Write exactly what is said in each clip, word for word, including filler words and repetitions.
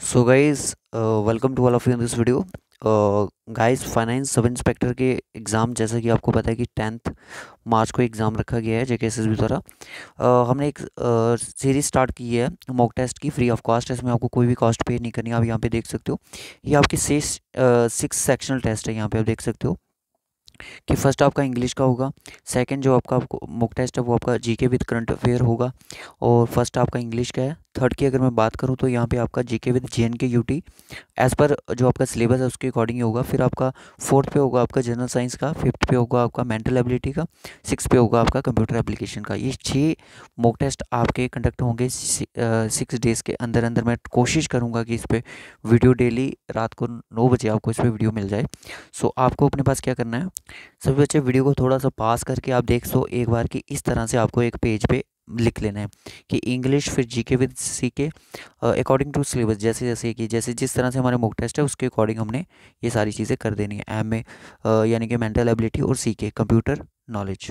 So guys, welcome to all of you in this video. Guys, finance sub inspector के exam, जैसा कि आपको पता है कि टेंथ मार्च को एग्ज़ाम रखा गया है जेकेएसएसबी द्वारा। uh, हमने एक सीरीज स्टार्ट की है मॉक टेस्ट की, फ्री ऑफ कॉस्ट। इसमें आपको कोई भी कॉस्ट पे नहीं करनी है। आप यहाँ पे देख सकते हो, ये आपकी सिक्स सिक्स सेक्शनल टेस्ट है। यहाँ पे आप देख सकते हो कि फर्स्ट आपका इंग्लिश का होगा, सेकंड जो आपका आपको मॉक टेस्ट है वो आपका जीके विद करंट अफेयर होगा, और फर्स्ट आपका इंग्लिश का है। थर्ड की अगर मैं बात करूँ तो यहाँ पे आपका GK with J and K UT as पर जो आपका सिलेबस है उसके अकॉर्डिंग ही होगा। फिर आपका फोर्थ पे होगा आपका जनरल साइंस का, फिफ्थ पे होगा आपका मेंटल एबिलिटी का, सिक्स पे होगा आपका कंप्यूटर एप्लीकेशन का। ये छः मॉक टेस्ट आपके कंडक्ट होंगे सिक्स डेज़ के अंदर अंदर। मैं कोशिश करूँगा कि इस पर वीडियो डेली रात को नौ बजे आपको इस पर वीडियो मिल जाए। सो आपको अपने पास क्या करना है, सभी बच्चे वीडियो को थोड़ा सा पास करके आप देख सो एक बार कि इस तरह से आपको एक पेज पे लिख लेना है कि इंग्लिश फिर GK with CK according to syllabus. जैसे जैसे कि जैसे जिस तरह से हमारे मॉक टेस्ट है उसके अकॉर्डिंग हमने ये सारी चीज़ें कर देनी है। एम में यानी कि मेंटल एबिलिटी, और सीके कंप्यूटर नॉलेज।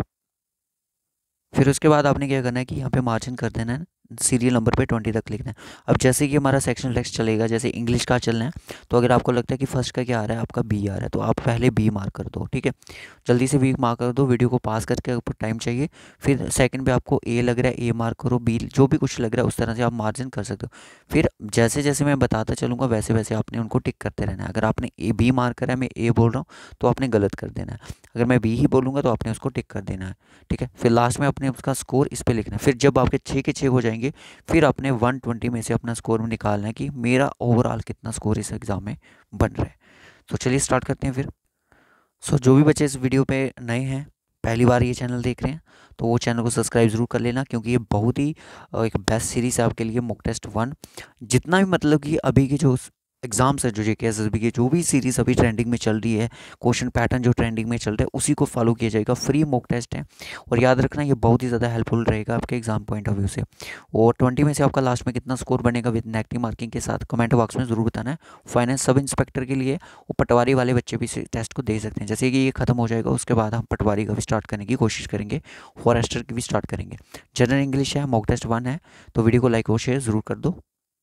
फिर उसके बाद आपने क्या करना है कि यहाँ पे मार्जिन कर देना है, सीरियल नंबर पे ट्वेंटी तक लिखना है। अब जैसे कि हमारा सेक्शनल टेक्स्ट चलेगा, जैसे इंग्लिश का चलना है, तो अगर आपको लगता है कि फर्स्ट का क्या आ रहा है, आपका बी आ रहा है, तो आप पहले बी मार्क कर दो। ठीक है, जल्दी से बी मार्क कर दो, वीडियो को पास करके आपको टाइम चाहिए। फिर सेकंड पे आपको ए लग रहा है, ए मार्क करो, बी जो भी कुछ लग रहा है उस तरह से आप मार्जिन कर सकते हो। फिर जैसे जैसे मैं बताता चलूँगा वैसे वैसे आपने उनको टिक करते रहना है। अगर आपने ए बी मार्क करा है, मैं ए बोल रहा हूँ, तो आपने गलत कर देना है। अगर मैं बी ही बोलूँगा तो आपने उसको टिक कर देना है। ठीक है, फिर लास्ट में अपने उसका स्कोर इस पे लिखना है। फिर जब आपके छः के छः हो जाएंगे, फिर आपने वन ट्वेंटी में से अपना स्कोर में निकालना है कि मेरा ओवरऑल कितना स्कोर इस एग्ज़ाम में बन रहा है। तो चलिए स्टार्ट करते हैं फिर। सो जो भी बच्चे इस वीडियो पे नए हैं, पहली बार ये चैनल देख रहे हैं, तो वो चैनल को सब्सक्राइब ज़रूर कर लेना, क्योंकि ये बहुत ही अ, एक बेस्ट सीरीज़ है आपके लिए मॉक टेस्ट वन। जितना भी मतलब कि अभी की जो एग्ज़ाम्स है, जो जेके एसएसबी की जो भी सीरीज़ अभी ट्रेंडिंग में चल रही है, क्वेश्चन पैटर्न जो ट्रेंडिंग में चल रहा है, उसी को फॉलो किया जाएगा। फ्री मॉक टेस्ट है, और याद रखना ये बहुत ही ज़्यादा हेल्पफुल रहेगा आपके एग्जाम पॉइंट ऑफ व्यू से। और ट्वेंटी में से आपका लास्ट में कितना स्कोर बनेगा विद नेगेटिव मार्किंग के साथ, कमेंट बॉक्स में ज़रूर बताना है। फाइनेंस सब इंस्पेक्टर के लिए वो पटवारी वाले बच्चे भी टेस्ट को दे सकते हैं। जैसे कि ये खत्म हो जाएगा उसके बाद हम पटवारी का भी स्टार्ट करने की कोशिश करेंगे, फॉरेस्टर की भी स्टार्ट करेंगे। जनरल इंग्लिश है, मॉक टेस्ट वन है, तो वीडियो को लाइक और शेयर ज़रूर कर दो।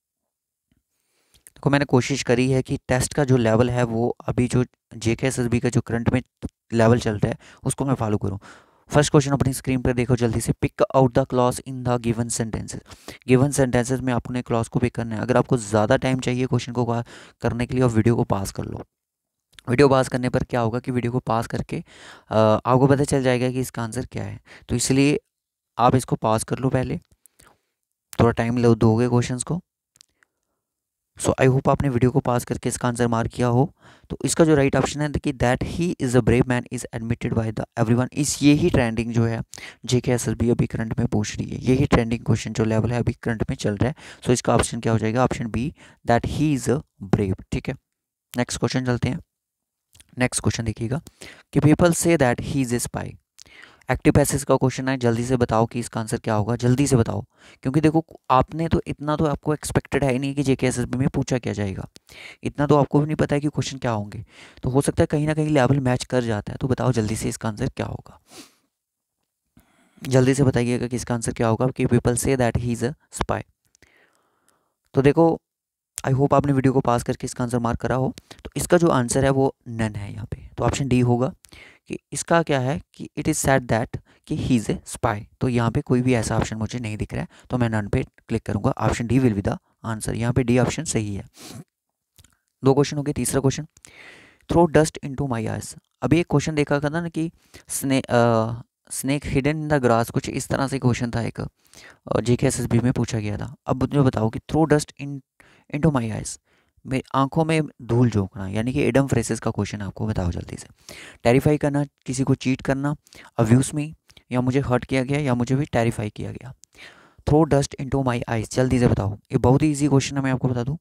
देखो, मैंने कोशिश करी है कि टेस्ट का जो लेवल है वो अभी जो जेके एसएसबी का जो करंट में लेवल चल रहा है उसको मैं फॉलो करूँ। फर्स्ट क्वेश्चन अपनी स्क्रीन पर देखो जल्दी से। Pick out the clause in the given sentences. Given sentences में आपने क्लॉज को पिक करना है। अगर आपको ज़्यादा टाइम चाहिए क्वेश्चन को करने के लिए, और वीडियो को पास कर लो। वीडियो पास करने पर क्या होगा कि वीडियो को पास करके अ, आपको पता चल जाएगा कि इसका आंसर क्या है। तो इसलिए आप इसको पास कर लो, पहले थोड़ा टाइम लो दोगे क्वेश्चंस को। सो आई होप आपने वीडियो को पास करके इसका आंसर मार्क किया हो। तो इसका जो राइट ऑप्शन है कि that he is a brave man is admitted by the everyone. इस यही ट्रेंडिंग जो है जेके एसएसबी अभी करंट में पूछ रही है, यही ट्रेंडिंग क्वेश्चन जो लेवल है अभी करंट में चल रहा है। सो so इसका ऑप्शन क्या हो जाएगा, option B, that he is a brave. ठीक है, नेक्स्ट क्वेश्चन चलते हैं। नेक्स्ट क्वेश्चन देखिएगा कि पीपल से that he is a spy. Active passage का क्वेश्चन है, जल्दी से बताओ कि इसका आंसर क्या होगा, जल्दी से बताओ। क्योंकि देखो, आपने तो इतना तो आपको एक्सपेक्टेड है ही नहीं कि जेके एसएसबी में पूछा क्या जाएगा। इतना तो आपको भी नहीं पता है कि क्वेश्चन क्या होंगे। तो हो सकता है कहीं ना कहीं लेवल मैच कर जाता है। तो बताओ जल्दी से इसका आंसर क्या होगा, जल्दी से बताइएगा कि इसका आंसर क्या होगा कि पीपल से that he is a spy. तो देखो, आई होप आपने वीडियो को पास करके इसका आंसर मार्क करा हो। तो इसका जो आंसर है वो नन है यहाँ पे। तो ऑप्शन डी होगा कि इसका क्या है कि इट इज़ सेड दैट कि ही इज़ ए स्पाई। तो यहाँ पे कोई भी ऐसा ऑप्शन मुझे नहीं दिख रहा है, तो मैं नन पे क्लिक करूँगा। Option D will be the answer. यहाँ पे डी ऑप्शन सही है। दो क्वेश्चन हो गए। तीसरा question, throw dust into my eyes. अभी एक क्वेश्चन देखा था ना कि sna snake hidden in the grass, कुछ इस तरह से क्वेश्चन था एक, जेके एसएसबी में पूछा गया था। अब मुझे बताओ कि throw dust in into my eyes, मेरी आंखों में धूल झोंकना, यानी कि एडम फ्रेसेस का क्वेश्चन है। आपको बताओ जल्दी से। टेरिफाई करना, किसी को चीट करना, अब्यूज मी, या मुझे हर्ट किया गया, या मुझे भी टेरिफाई किया गया। Throw dust into my eyes, जल्दी से बताओ। ये बहुत ही ईजी क्वेश्चन है, मैं आपको बता दूं।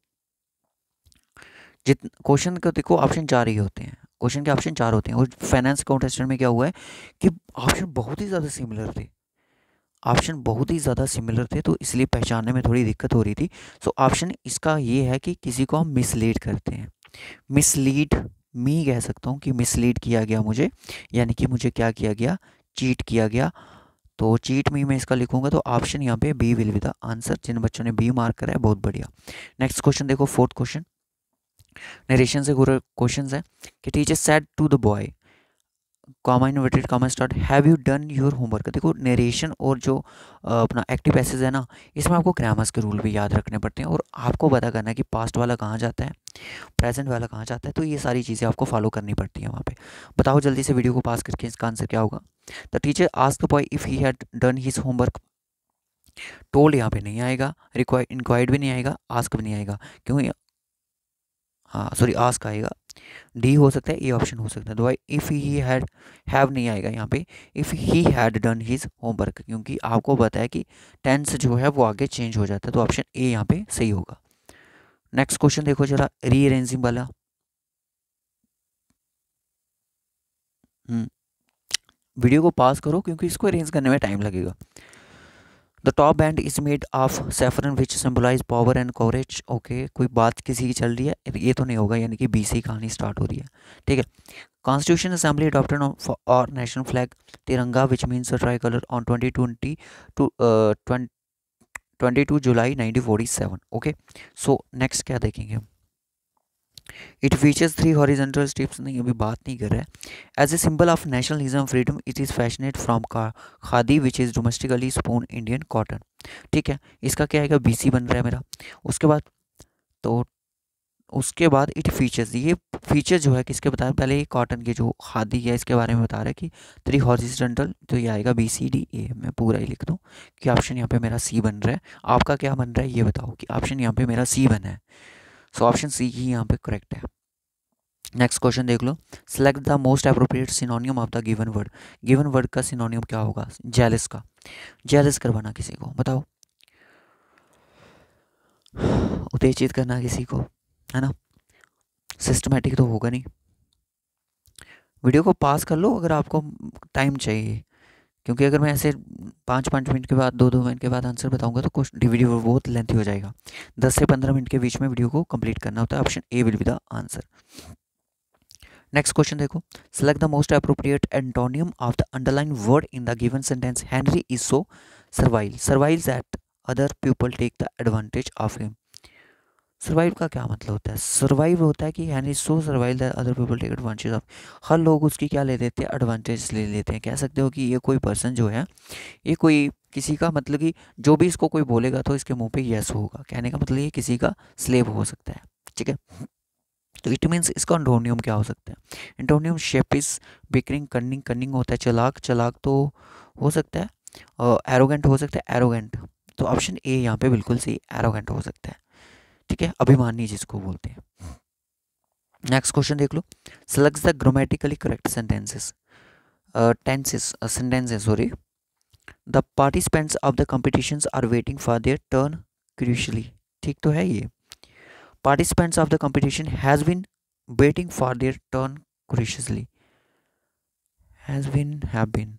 जित क्वेश्चन को देखो, ऑप्शन चार ही होते हैं। क्वेश्चन के ऑप्शन चार होते हैं, और फाइनेंस कॉन्टेस्टेंट में क्या हुआ है कि ऑप्शन बहुत ही ज़्यादा सिमिलर थे। ऑप्शन बहुत ही ज़्यादा सिमिलर थे, तो इसलिए पहचानने में थोड़ी दिक्कत हो रही थी। सो ऑप्शन इसका ये है कि किसी को हम मिसलीड करते हैं। मिसलीड मी कह सकता हूँ कि मिसलीड किया गया मुझे, यानी कि मुझे क्या किया गया, चीट किया गया। तो चीट मी में इसका लिखूंगा तो ऑप्शन यहाँ पे B will be the answer. जिन बच्चों ने बी मार्क करा है बहुत बढ़िया। नेक्स्ट क्वेश्चन देखो, फोर्थ क्वेश्चन नरेशन से क्वेश्चन है कि teacher said to the boy comma inverted comma start have you done your homework. देखो नरेशन और जो अपना एक्टिव पैसेज है ना, इसमें आपको ग्रामर्स के रूल भी याद रखने पड़ते हैं और आपको पता करना है कि पास्ट वाला कहाँ जाता है, प्रेजेंट वाला कहाँ जाता है। तो ये सारी चीज़ें आपको फॉलो करनी पड़ती हैं वहाँ पे। बताओ जल्दी से वीडियो को पास करके इसका आंसर क्या होगा। The teacher asked the boy if he had done his homework. Told यहाँ पे नहीं आएगा, रिक्वायर्ड इंक्वायर्ड भी नहीं आएगा, आस्क भी नहीं आएगा। क्यों? हाँ सॉरी, आस्क आएगा। डी हो सकता है, ए ऑप्शन हो सकता है। तो भाई इफ़ ही हैड, हैव नहीं आएगा यहाँ पे। If he had done his homework, क्योंकि आपको पता है कि टेंस जो है वो आगे चेंज हो जाता है। तो ऑप्शन ए यहाँ पे सही होगा। नेक्स्ट क्वेश्चन देखो जरा, रीअरेंजिंग वाला। हम्म वीडियो को पास करो क्योंकि इसको अरेंज करने में टाइम लगेगा। The top band is made of saffron which symbolise power and coverage. Okay, कोई बात किसी की चल रही है, ये तो नहीं होगा, यानी कि बी से ही कहानी स्टार्ट हो रही है। ठीक है। कॉन्स्टिट्यूशन असेंबली अडॉप्टेड और national flag Tiranga which means tricolour on twenty twenty two twenty two July nineteen forty seven. Okay, so next क्या देखेंगे हम। It features three horizontal stripes, नहीं अभी बात नहीं कर रहा है। As a symbol of nationalism freedom it is fashioned from khadi which is domestically spun Indian cotton. ठीक है, इसका क्या आएगा, बीसी बन रहा है मेरा। उसके बाद तो उसके बाद इट फीचर्स, ये फीचर जो है किसके बता रहे हैं, पहले ये कॉटन के जो खादी है इसके बारे में बता रहा है कि थ्री हॉरिजेंटल, तो ये आएगा बी सी डी ए। मैं पूरा ही लिख दूँ कि ऑप्शन यहाँ पे मेरा सी बन रहा है। आपका क्या बन रहा है ये बताओ कि ऑप्शन यहाँ पे मेरा सी बना है। सो ऑप्शन सी ही यहाँ पे करेक्ट है। नेक्स्ट क्वेश्चन देख लो, select the most appropriate synonym of the given word. Given word का सिनोनियम क्या होगा, जेलस का। जेलस करवाना किसी को, बताओ। उत्तेजित करना किसी को, है ना। सिस्टमेटिक तो होगा नहीं। वीडियो को पास कर लो अगर आपको टाइम चाहिए, क्योंकि अगर मैं ऐसे पाँच पाँच मिनट के बाद, दो दो मिनट के बाद आंसर बताऊंगा तो कुछ वीडियो बहुत लेंथी हो जाएगा। दस से पंद्रह मिनट के बीच में वीडियो को कंप्लीट करना होता है। Option A will be the answer. Next question देखो, select the most appropriate antonym of the underline word in the given sentence. Henry is so servile. Servile at other people take the advantage of him. Survive का क्या मतलब होता है, survive होता है कि Henry so survive that other people take advantage of. हर लोग उसकी क्या ले लेते हैं, एडवांटेज ले लेते हैं। कह सकते हो कि ये कोई पर्सन जो है, ये कोई किसी का, मतलब कि जो भी इसको कोई बोलेगा तो इसके मुंह पे यस होगा। कहने का मतलब ये किसी का स्लेव हो सकता है। ठीक है, तो इट मीन्स इसका एंटोनियम क्या हो सकता है। एंटोनियम शेपिस, बिकरिंग, कन्निंग, कन्निंग होता है चालाक, चालाक तो हो सकता है, और एरोगेंट हो सकता है, एरोगेंट। तो ऑप्शन ए यहाँ पे बिल्कुल सही, एरोगेंट हो सकता है। ठीक है, अभिमानी जिसको बोलते हैं। नेक्स्ट क्वेश्चन देख लो, select the grammatically correct sentences, tenses sentences sorry. The participants of the competitions are waiting for their turn crucially. ठीक तो है ये, participants of the competition has been waiting for their turn cautiously, has been, have been,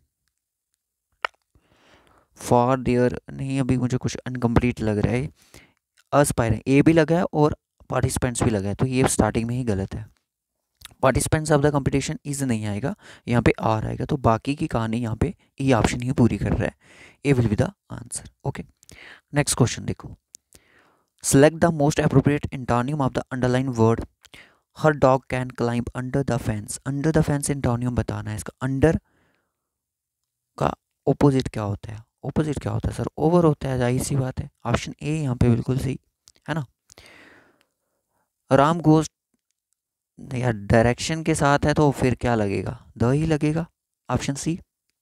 for their, नहीं अभी मुझे कुछ incomplete लग रहा है। अस्पायरेंट ए भी लगा है और पार्टिसिपेंट्स भी लगा है, तो ये स्टार्टिंग में ही गलत है। Participants of the competition is नहीं आएगा, यहाँ पे आर आएगा। तो बाकी की कहानी यहाँ पे ई ऑप्शन ही पूरी कर रहा है। A will be the answer. Okay, next question देखो, select the most appropriate antonym of the underlined word. Her dog can climb under the fence. Under the fence antonym बताना है इसका। under का opposite क्या होता है, opposite क्या होता है सर, over होता है, जाहिर सी बात है। ऑप्शन ए यहाँ पे बिल्कुल सही है ना। राम गोज यार डायरेक्शन के साथ है तो फिर क्या लगेगा, द ही लगेगा। Option C.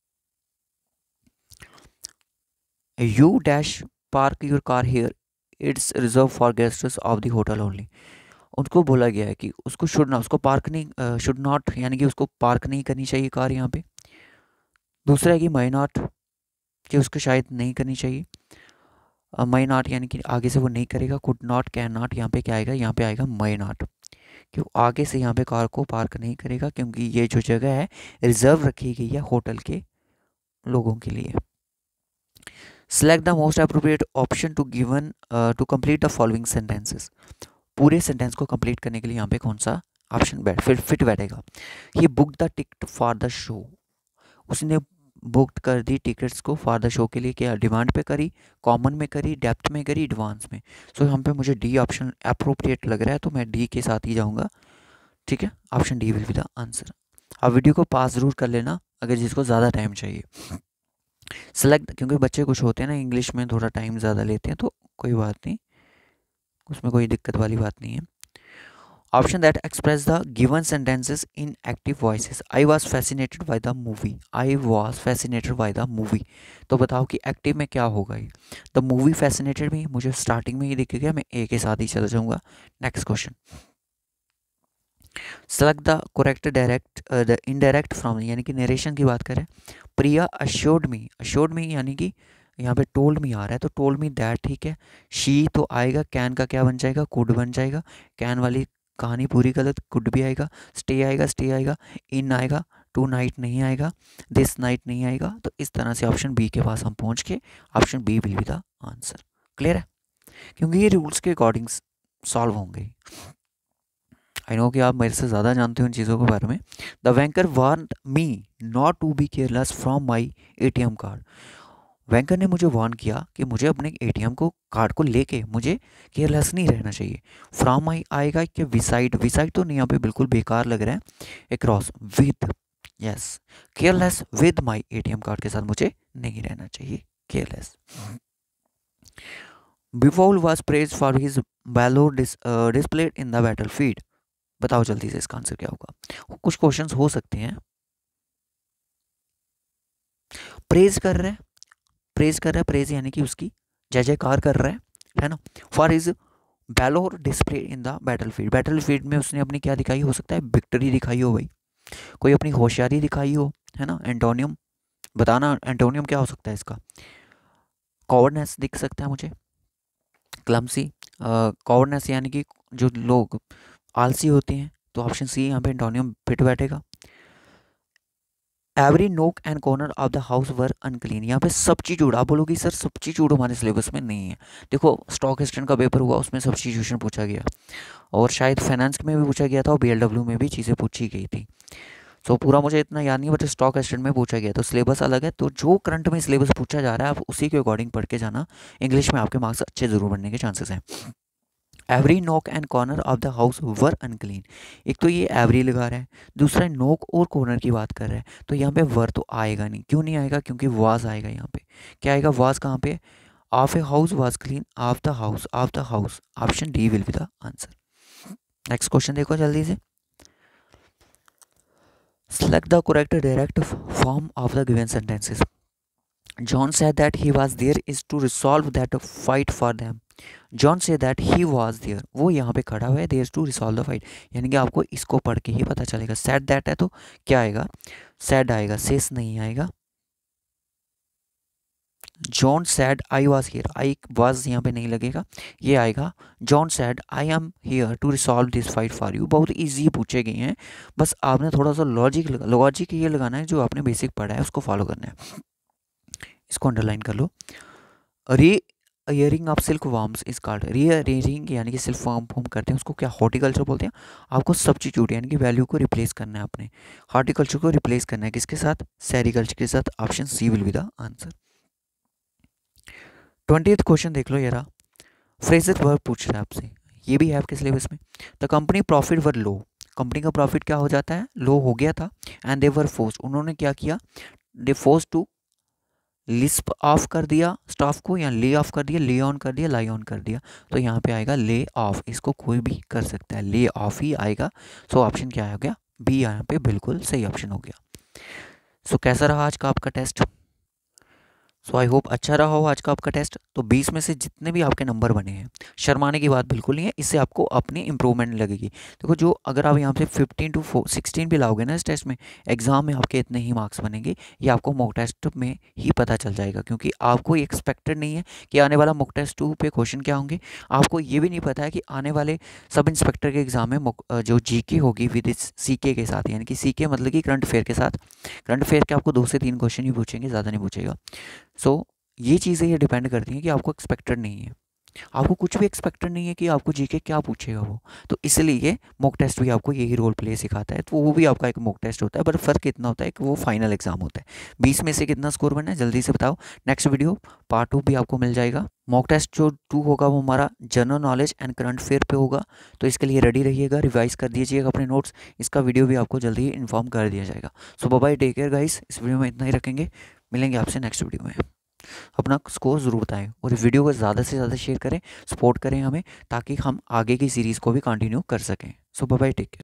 You dash park your car here, it's reserve for guests of the hotel only. उनको बोला गया है कि उसको शुड ना, उसको पार्क नहीं, शुड नॉट यानी कि उसको पार्क नहीं करनी चाहिए कार यहाँ पे। दूसरा है कि माई नॉट, कि उसको शायद नहीं करनी चाहिए। माई नॉट यानी कि आगे से वो नहीं करेगा। कुड नॉट, कैन नॉट, यहाँ पे क्या आएगा, यहाँ पे आएगा माई नॉट, कि वो आगे से यहाँ पे कार को पार्क नहीं करेगा, क्योंकि ये जो जगह है रिजर्व रखी गई है होटल के लोगों के लिए। Select the most appropriate option to given to complete the following sentences. पूरे सेंटेंस को कंप्लीट करने के लिए यहाँ पे कौन सा ऑप्शन बैठ फिट फिट बैठेगा। He book the ticket for the show, उसने बुक कर दी टिकट्स को फॉर द शो के लिए, क्या डिमांड पे करी, कॉमन में करी, डेप्थ में करी, एडवांस में। सो यहाँ पे मुझे डी ऑप्शन अप्रोप्रिएट लग रहा है, तो मैं डी के साथ ही जाऊँगा। ठीक है, option D will be the answer. आप वीडियो को पास ज़रूर कर लेना अगर जिसको ज़्यादा टाइम चाहिए। सेलेक्ट, क्योंकि बच्चे कुछ होते हैं ना इंग्लिश में थोड़ा टाइम ज़्यादा लेते हैं, तो कोई बात नहीं, उसमें कोई दिक्कत वाली बात नहीं है। Option that express the given sentences in active voices. I was fascinated by the movie, I was fascinated by the movie. तो बताओ कि एक्टिव में क्या होगा ये। द मूवी फैसिनेटेड में मुझे स्टार्टिंग में ही दिख गया, मैं ए के साथ ही चला जाऊँगा। Next question, select the correct direct the indirect from, यानी कि नरेशन की बात करें। प्रिया अश्योर्ड मी, अश्योर्ड मी यानी कि यहाँ पे टोल्ड मी आ रहा है, तो टोल्ड मी दैट, ठीक है। शी तो आएगा, कैन का क्या बन जाएगा, कुड बन जाएगा। कैन वाली कहानी पूरी गलत, कुड भी आएगा। स्टे आएगा, स्टे आएगा। इन आएगा, टू नाइट नहीं आएगा। दिस नाइट नहीं आएगा। तो इस तरह से ऑप्शन बी के पास हम पहुँच के option B will be the answer. Clear है, क्योंकि ये रूल्स के अकॉर्डिंग सॉल्व होंगे। आई नो कि आप मेरे से ज़्यादा जानते हो इन चीज़ों के बारे में। The banker warned me not to be careless from my A T M card. Banker ने मुझे वार्न किया कि मुझे अपने ए टी एम को कार्ड को लेके मुझे केयरलेस नहीं रहना चाहिए। फ्रॉम माई आएगा कि विसाइड, विसाइड तो नहीं, यहाँ पे बिल्कुल बेकार लग रहा है। Across, with, yes, careless with my A T M card के साथ मुझे नहीं रहना चाहिए, केयरलेस। बिफोल was praised for his valour displayed in the battle field. बताओ जल्दी से इसका आंसर क्या होगा। कुछ क्वेश्चंस हो सकते हैं। प्रेज कर रहा है, प्रेज कर रहा है, प्रेज यानी कि उसकी जय जयकार कर रहा है, है ना। For his valour display in the battle field, battle field में उसने अपनी क्या दिखाई, हो सकता है विक्ट्री दिखाई हो भाई, कोई अपनी होशियारी दिखाई हो, है ना। एंटोनियम बताना, एंटोनियम क्या हो सकता है इसका। कॉवर्डनेस दिख सकता है मुझे, क्लमसी, कॉवर्डनेस यानी कि जो लोग आलसी होते हैं, तो ऑप्शन सी यहाँ पे एंटोनियम फिट बैठेगा। Every nook and corner of the house were unclean, यहाँ पे सब्स्टिट्यूट, आप बोलोगे सर सब्स्टिट्यूट हमारे सिलेबस में नहीं है। देखो स्टॉक एक्सटेंट का पेपर हुआ, उसमें सब्स्टिट्यूशन पूछा गया, और शायद फाइनेंस में भी पूछा गया था, और बी एल डब्ल्यू में भी चीज़ें पूछी गई थी। सो पूरा मुझे इतना याद नहीं, बट स्टॉक एक्सटेंट में पूछा गया, तो सिलेबस अलग है। तो जो करंट में सिलेबस पूछा जा रहा है आप उसी के अकॉर्डिंग पढ़ के जाना, इंग्लिश में आपके मार्क्स अच्छे ज़रूर बनने के चांसेस हैं। Every nook and corner of the house were unclean, एक तो ये एवरी लगा रहा है, दूसरा नोक और कॉर्नर की बात कर रहा है, तो यहाँ पे वर तो आएगा नहीं। क्यों नहीं आएगा, क्योंकि वाज आएगा यहाँ पे। क्या आएगा, वाज कहाँ पे, of a house was clean, of the house, of the house, option D will be the answer. Next question देखो जल्दी से। Select the correct direct form of the given sentences. John said that he was there is to resolve that fight for them. John said that he was there, वो यहाँ पे खड़ा हुआ है, there to resolve the fight, यानी कि आपको इसको पढ़ के ही पता चलेगा। said that है तो क्या आएगा, said आएगा, says नहीं आएगा। John said I was here, I was यहाँ पे नहीं लगेगा, ये आएगा John said I am here to resolve this fight for you। बहुत इजी पूछे गए हैं, बस आपने थोड़ा सा लॉजिक लॉजिक ये लगाना है, जो आपने बेसिक पढ़ा है उसको फॉलो करना है। इसको अंडरलाइन कर लो। Rearing of silk worms is called, rearing यानी कि सिल्क वॉर्म फॉर्म करते हैं उसको क्या, हॉर्टिकल्चर बोलते हैं। आपको सब्स्टिट्यूट यानी कि वैल्यू को रिप्लेस करना है, आपने हॉर्टिकल्चर को रिप्लेस करना है किसके साथ, सेरिकल्चर के साथ। Option C will be the answer. Twentieth question देख लो यारा, फ्रेजर वर्ब पूछ रहा है आपसे, ये भी है आपके सिलेबस में। The company profit were low, company का प्रॉफिट क्या हो जाता है, लो हो गया था। एंड दे वर फोर्स, उन्होंने क्या किया, they force to lisp off कर दिया स्टाफ को, या ले ऑफ कर दिया, ले ऑन कर दिया, लाई ऑन कर दिया। तो यहाँ पे आएगा ले ऑफ, इसको कोई भी कर सकता है, ले ऑफ ही आएगा। सो ऑप्शन क्या हो गया, बी यहाँ पे बिल्कुल सही ऑप्शन हो गया। सो कैसा रहा आज का आपका टेस्ट। सो आई होप अच्छा रहा हो आज का आपका टेस्ट। तो बीस में से जितने भी आपके नंबर बने हैं, शर्माने की बात बिल्कुल नहीं है, इससे आपको अपनी इंप्रूवमेंट लगेगी। देखो जो अगर आप यहाँ से फिफ्टीन टू सिक्सटीन भी लाओगे ना इस टेस्ट में, एग्जाम में आपके इतने ही मार्क्स बनेंगे, ये आपको मॉक टेस्ट में ही पता चल जाएगा। क्योंकि आपको एक्सपेक्टेड नहीं है कि आने वाला मॉक टेस्ट टू पे क्वेश्चन क्या होंगे, आपको ये भी नहीं पता है कि आने वाले सब इंस्पेक्टर के एग्जाम में जो जी के होगी विद सी के के साथ, यानी कि सी के मतलब कि करंट अफेयर के साथ। करंट अफेयर के आपको दो से तीन क्वेश्चन ही पूछेंगे, ज़्यादा नहीं पूछेगा। सो so, ये चीज़ें ये डिपेंड करती हैं कि आपको एक्सपेक्टेड नहीं है। आपको कुछ भी एक्सपेक्टेड नहीं है कि आपको जीके क्या पूछेगा वो। तो इसलिए मॉक टेस्ट भी आपको यही रोल प्ले सिखाता है। तो वो भी आपका एक मॉक टेस्ट होता है, पर फ़र्क इतना होता है कि वो फाइनल एग्जाम होता है। बीस में से कितना स्कोर बनना है जल्दी से बताओ। नेक्स्ट वीडियो पार्ट टू भी आपको मिल जाएगा। मॉक टेस्ट जो टू होगा वो हमारा general knowledge and current affair पे होगा। तो इसके लिए रेडी रहिएगा, रिवाइज कर दीजिएगा अपने नोट्स। इसका वीडियो भी आपको जल्दी ही इन्फॉर्म कर दिया जाएगा। So bye bye, take care guys. इस वीडियो में इतना ही रखेंगे, मिलेंगे आपसे नेक्स्ट वीडियो में। अपना स्कोर ज़रूर बताएं और वीडियो को ज़्यादा से ज़्यादा शेयर करें, सपोर्ट करें हमें, ताकि हम आगे की सीरीज़ को भी कंटिन्यू कर सकें। So bye bye, take care.